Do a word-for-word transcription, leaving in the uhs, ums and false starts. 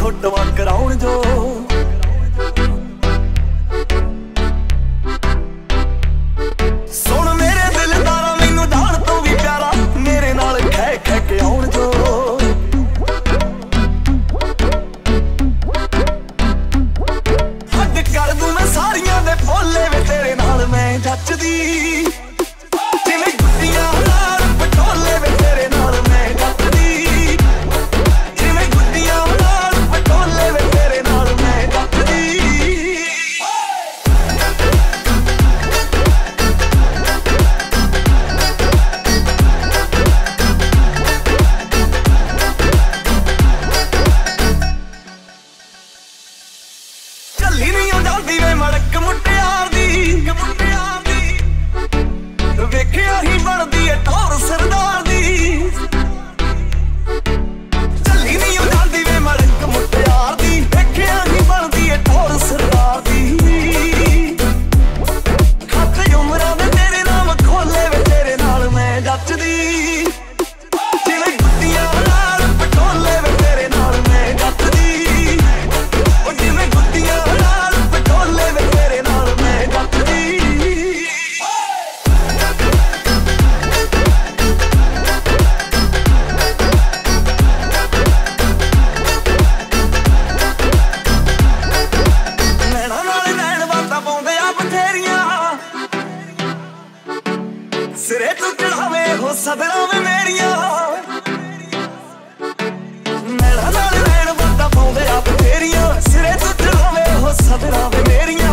फोटोआं कराउण जो। सुन मेरे दिलदारा मैनू जान तो भी प्यारा मेरे नाल खै खै के आउण जो। हद कर दूं मैं सारियां दे भोले वे तेरे नाल मैं जचदी। ਚੱਲੀ ਨਹੀਂ ਜਾਂਦੀ ਵੇ ਮੜਕ ਮੁਟਿਆਰ ਦੀ ਮੁਟਿਆਰ ਦੀ ਵੇਖਿਆ ਹੀ ਬਣਦੀ ਏ ਟੌਰ ਸਰਦਾਰ ਦੀ। ਚੱਲੀ ਨਹੀਂ ਜਾਂਦੀ ਵੇ ਮੜਕ ਮੁਟਿਆਰ ਦੀ ਵੇਖਿਆ ਹੀ ਬਣਦੀ ਏ ਟੌਰ ਸਰਦਾਰ ਦੀ। ਖੱਤ ਉਮਰਾਂ ਦੇ ਤੇਰੇ ਨਾਮ ਖੋਲੇ ਵੇ ਤੇਰੇ ਨਾਲ ਮੈਂ ਜੱਚਦੀ। ਜਿਵੇਂ ਗੁੱਡੀਆਂ ਨਾਲ ਪਟੋਲੇ ਵੇ ਤੇਰੇ ਨਾਲ ਮੈਂ ਜੱਚਦੀ। ਉਹ ਜਿਵੇਂ ਗੁੱਡੀਆਂ सिरे तू चढ़ावे हो सदरा में मेरिया नैना नाल नैन बातां पाउंदे आ बथेरियां। सिरे तू चढ़ावे हो सदरा में मेरिया